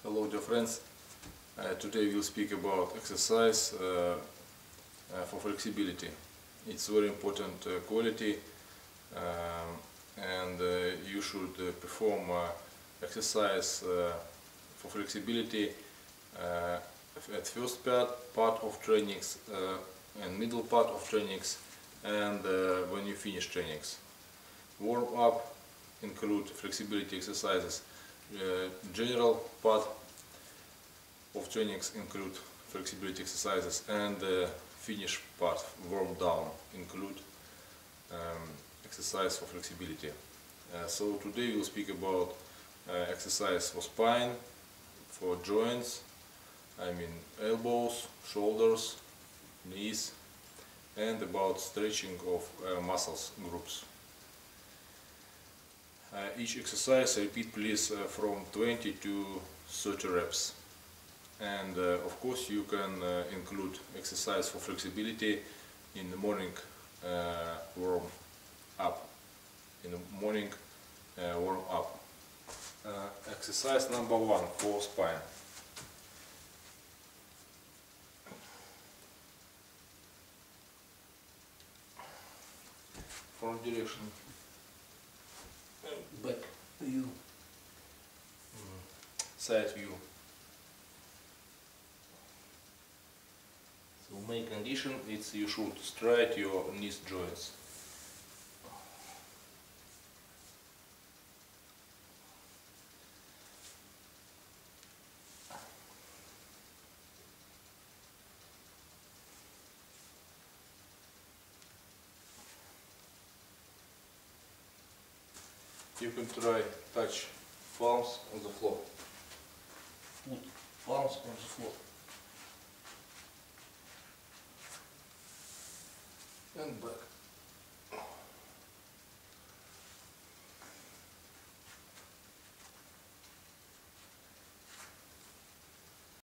Hello dear friends, today we'll speak about exercise for flexibility. It's very important quality and you should perform exercise for flexibility at first part of trainings and middle part of trainings and when you finish trainings. Warm up include flexibility exercises. General part of trainings include flexibility exercises, and finish part, warm down, include exercise for flexibility. So today we'll speak about exercise for spine, for joints, I mean elbows, shoulders, knees, and about stretching of muscles groups. Each exercise repeat please from 20 to 30 reps, and of course you can include exercise for flexibility in the morning warm up. Exercise number 1 for spine. Front direction. Back view, side view. So main condition is you should straight your knee joints. You can try touch palms on the floor. Put palms on the floor. And back.